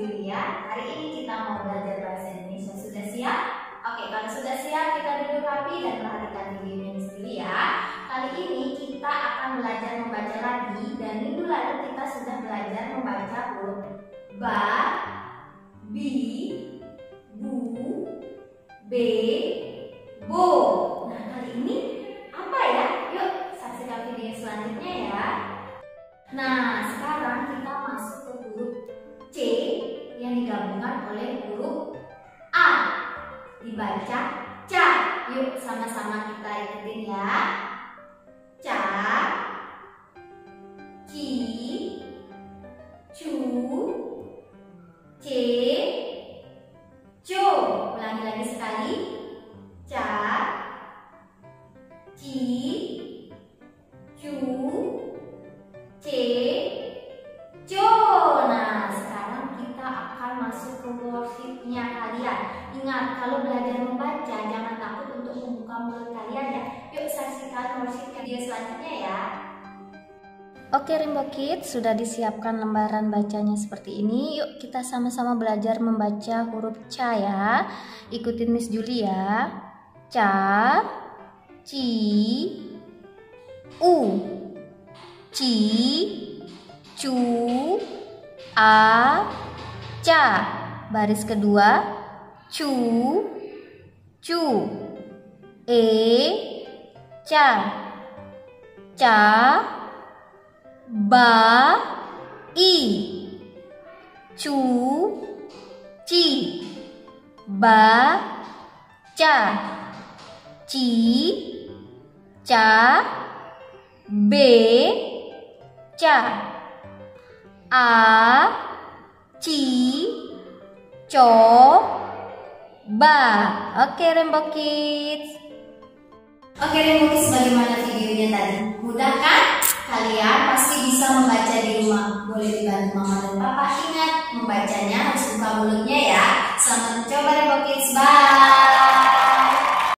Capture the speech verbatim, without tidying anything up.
Julia. Hari ini kita mau belajar bahasa Indonesia. Sudah siap? Oke, kalau sudah siap kita duduk rapi dan perhatikan videonya Miss Julia. Kali ini kita akan belajar membaca lagi, dan minggu lalu kita sudah belajar membaca huruf ba, bi, bu, be, bo. Nah, kali ini apa ya? Yuk saksikan video selanjutnya ya. Nah, sekarang kita masuk ke huruf C yang digabungkan oleh huruf A. Dibaca ca. Yuk sama-sama kita ikutin ya. Ca, ci, cu, ce, co. Ulangi lagi sekali. Ca, ci, cu, ce, co. Nah, sekarang kita akan masuk ke worksheet-nya kalian. Ingat, kalau belajar membaca jangan takut untuk membuka mulut kalian ya. Yuk saksikan worksheet video selanjutnya ya. Oke Rimbo Kids, sudah disiapkan lembaran bacanya seperti ini. Yuk kita sama-sama belajar membaca huruf ca ya. Ikutin Miss Julia. Ca, ci, u, ci, cu, a, ca. Baris kedua, cu, cu, e, ca, ca, ba, i, cu, ci, ba, ca, ci, ca, be, ca, a, ci, co, ba. Oke Rainbow Kids. Oke Rainbow Kids, bagaimana videonya tadi? Mudah kan? Kalian pasti bisa membaca di rumah. Boleh dibantu mama dan papa. Ingat, membacanya harus buka mulutnya ya. Selamat mencoba Rainbow Kids. Bye.